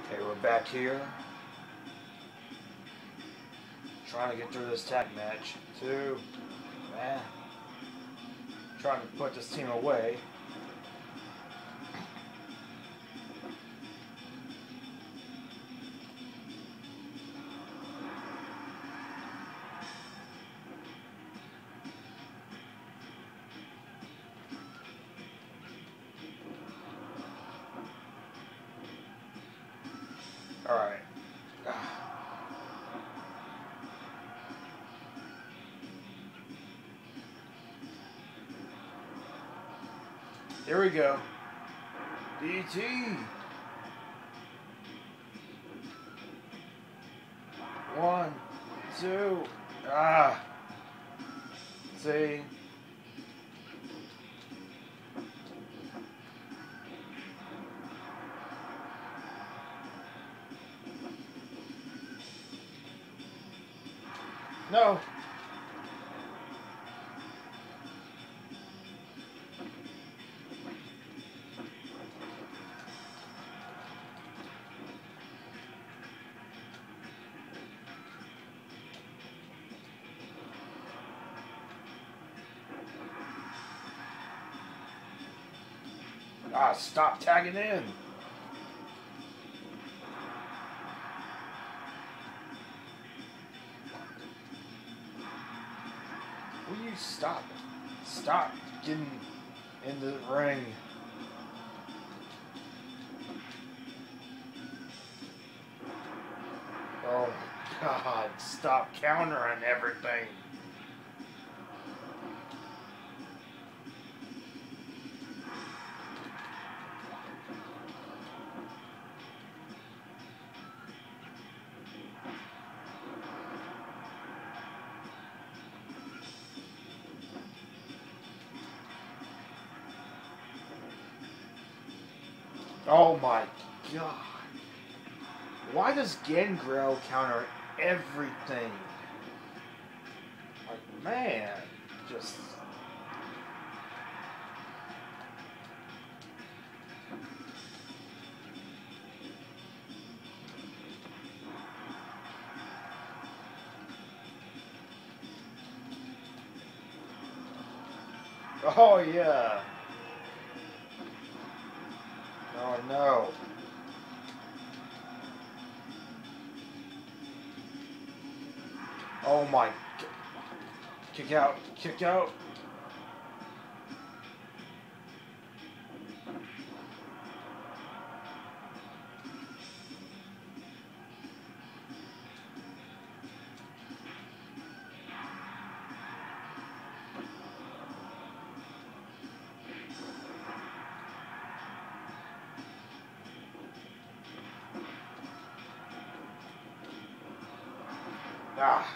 Okay, we're back here. Trying to get through this tag match. Man. Trying to put this team away. Alright. Here we go. DT. 1, 2. See. No. Stop tagging in. Will you stop? Stop getting in the ring. Oh my God, stop countering everything. Oh my God. Why does Gangrel counter everything? Like, man, just... Oh yeah. Oh no. Oh my. Kick out. Kick out. Ah.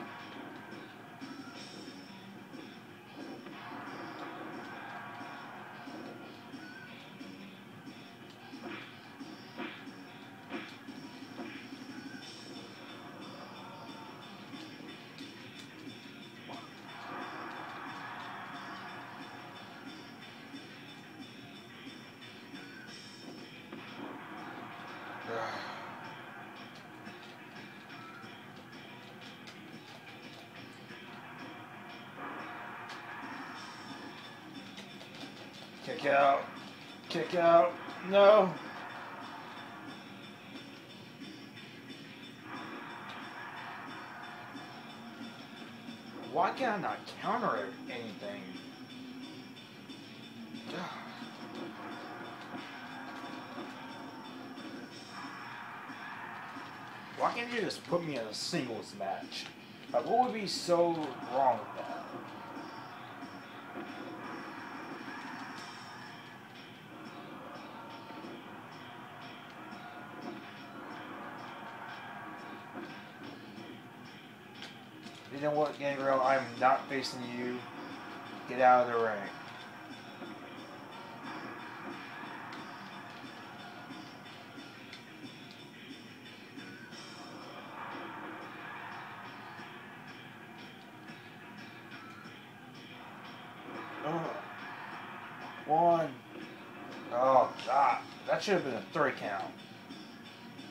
Kick out. Kick out. No. Why can I not counter anything? Why can't you just put me in a singles match? Like, what would be so wrong with that? You know what, Gangrel? I'm not facing you. Get out of the ring. One. Oh, God. That should have been a 3 count.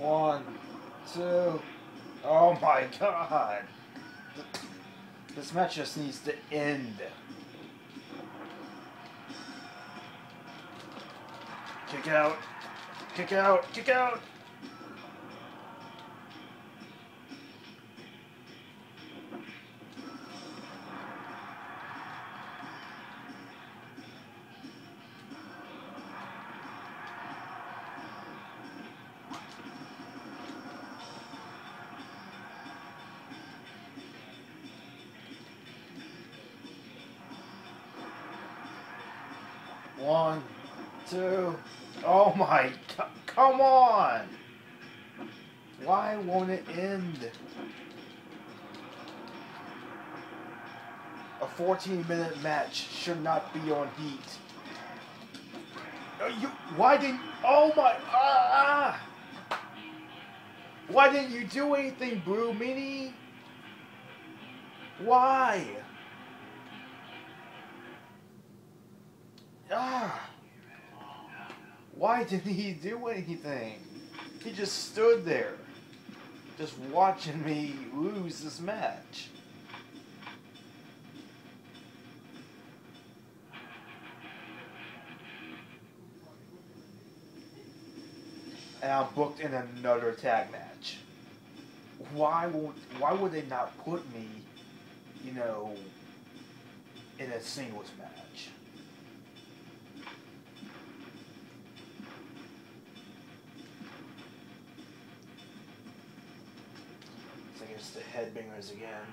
One, two. Oh my god. This match just needs to end. Kick out. Kick out. Kick out. One, two. Oh my god. Come on. Why won't it end? A 14-minute match should not be on heat. Why didn't... Oh my... Why didn't you do anything, Blue Mini? Why? Why didn't he do anything? He just stood there, just watching me lose this match. And I'm booked in another tag match. Why would they not put me, you know, in a singles match? It's against the Headbangers again.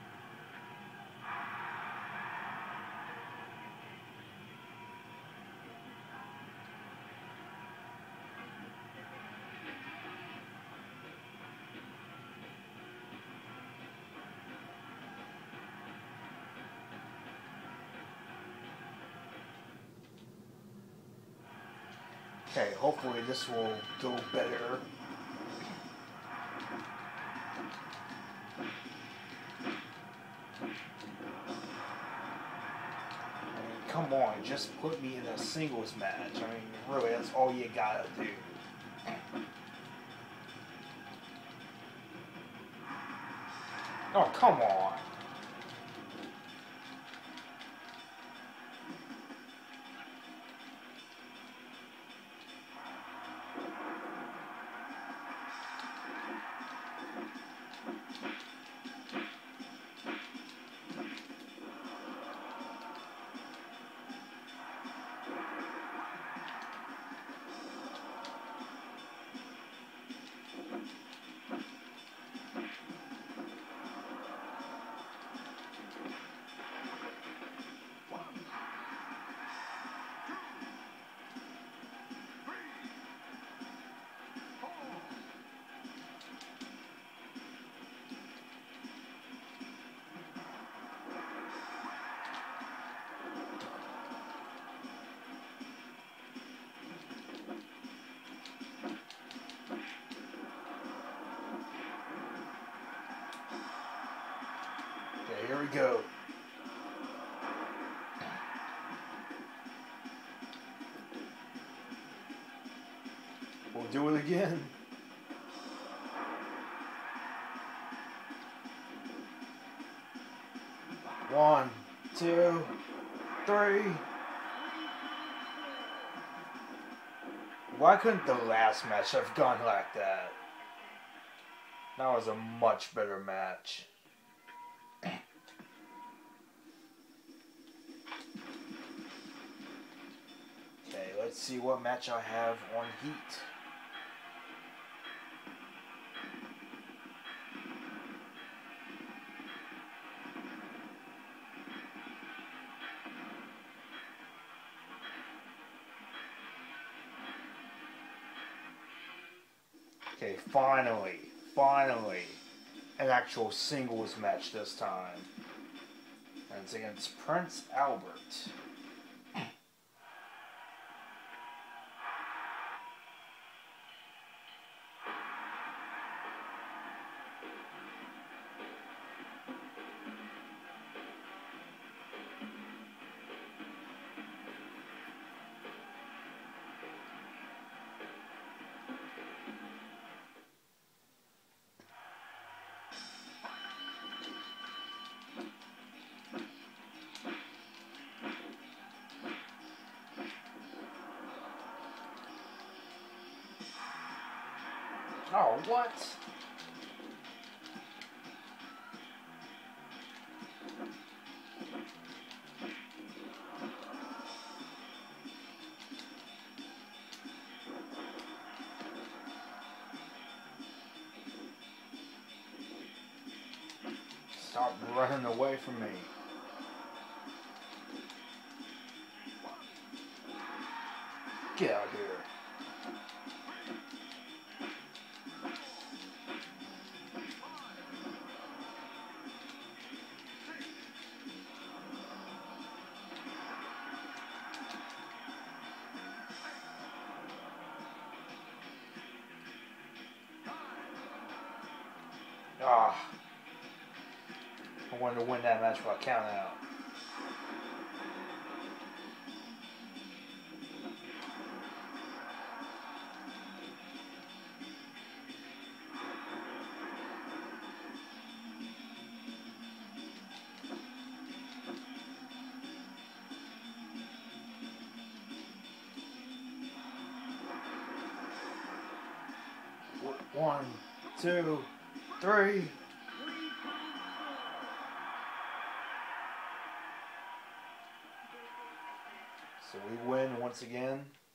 Okay, hopefully this will go better. I mean, come on, just put me in a singles match. I mean, really, that's all you gotta do. Oh, come on. Okay, here we go. We'll do it again. One, two, three. Why couldn't the last match have gone like that? That was a much better match. Okay, let's see what match I have on Heat. Okay, finally, an actual singles match this time. And it's against Prince Albert. Oh, what? Stop running away from me. Get out of here. Ah, I wanted to win that match by count out. One, two, three. So we win once again.